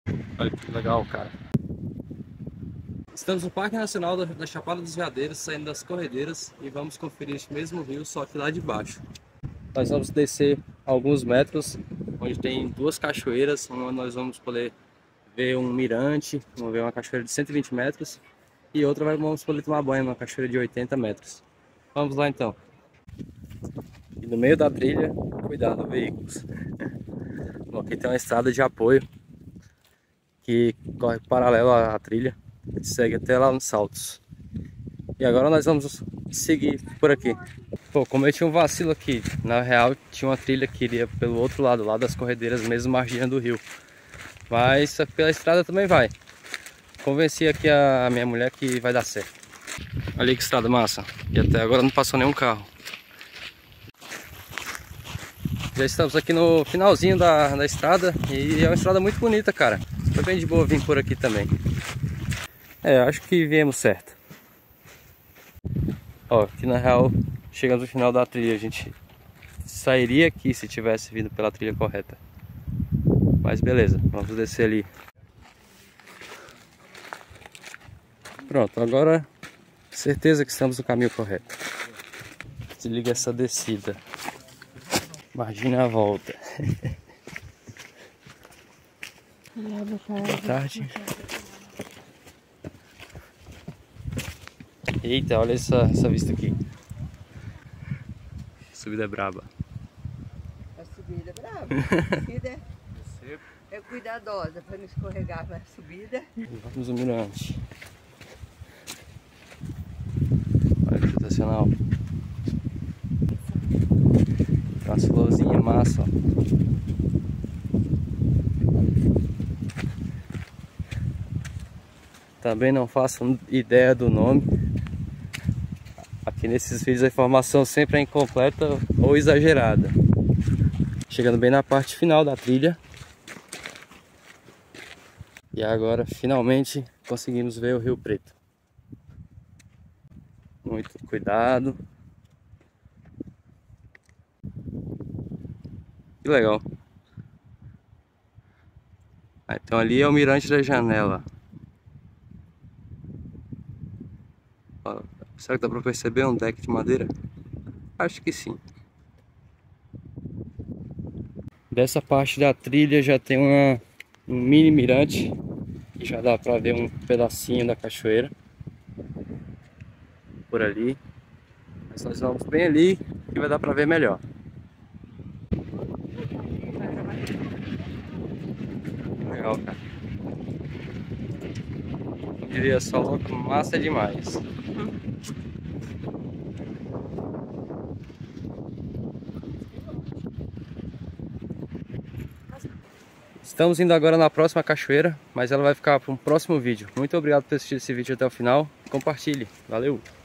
Olha que legal, cara. Estamos no Parque Nacional da Chapada dos Veadeiros, saindo das corredeiras e vamos conferir este mesmo rio, só que lá de baixo. Nós vamos descer alguns metros, onde tem duas cachoeiras, uma nós vamos poder ver um mirante, vamos ver uma cachoeira de 120 metros e outra vamos poder tomar banho, uma cachoeira de 80 metros. Vamos lá então. E no meio da trilha, cuidado veículos. Bom, aqui tem uma estrada de apoio que corre paralelo à trilha, que segue até lá nos Saltos. E agora nós vamos seguir por aqui. Pô, cometi um vacilo aqui. Na real, tinha uma trilha que iria pelo outro lado, lá das corredeiras, mesmo margem do rio. Mas pela estrada também vai. Convenci aqui a minha mulher que vai dar certo. Olha que estrada massa. E até agora não passou nenhum carro. Já estamos aqui no finalzinho da estrada. E é uma estrada muito bonita, cara. Foi bem de boa vir por aqui também. Acho que viemos certo. Ó, aqui na real, chegando no final da trilha, a gente sairia aqui se tivesse vindo pela trilha correta. Mas beleza, vamos descer ali. Pronto, agora certeza que estamos no caminho correto. Desliga essa descida. Imagina a volta. Boa tarde. Eita, olha essa vista aqui. A subida é braba. A subida é braba. A subida é cuidadosa para não escorregar na subida. Vamos no mirante. Olha que sensacional. Tem umas florzinhas massa, ó. Também não faço ideia do nome. Aqui nesses vídeos a informação sempre é incompleta ou exagerada. Chegando bem na parte final da trilha. E agora finalmente conseguimos ver o Rio Preto. Muito cuidado. Que legal. Então ali é o mirante da janela. Ó, será que dá pra perceber um deck de madeira? Acho que sim. Dessa parte da trilha já tem um mini mirante. E já dá pra ver um pedacinho da cachoeira. Por ali. Mas nós vamos bem ali que vai dar pra ver melhor. Legal, cara. Eu diria só louco, massa demais. Estamos indo agora na próxima cachoeira, mas ela vai ficar para um próximo vídeo. Muito obrigado por assistir esse vídeo até o final. Compartilhe. Valeu!